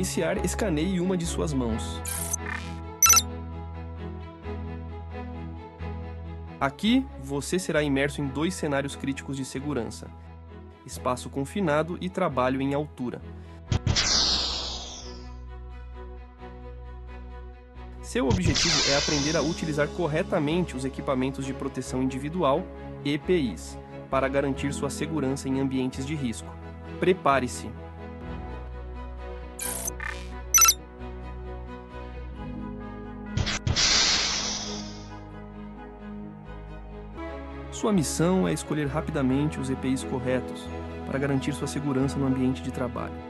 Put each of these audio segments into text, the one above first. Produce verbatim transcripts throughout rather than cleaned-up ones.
iniciar, escaneie uma de suas mãos. Aqui, você será imerso em dois cenários críticos de segurança: espaço confinado e trabalho em altura. Seu objetivo é aprender a utilizar corretamente os equipamentos de proteção individual, E P Is, para garantir sua segurança em ambientes de risco. Prepare-se! Sua missão é escolher rapidamente os E P Is corretos para garantir sua segurança no ambiente de trabalho.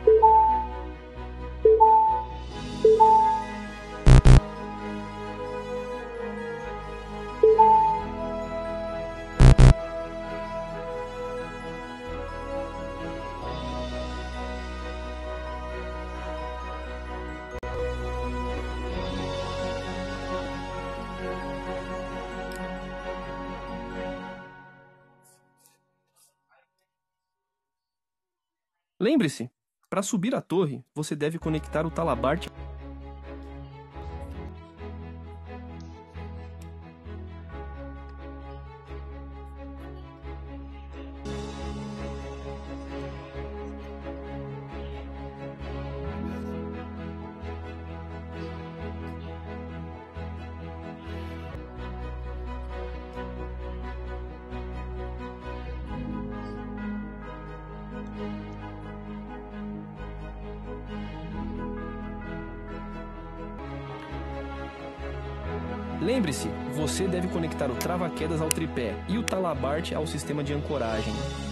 Lembre-se, para subir a torre, você deve conectar o talabarte. Lembre-se, você deve conectar o trava-quedas ao tripé e o talabarte ao sistema de ancoragem.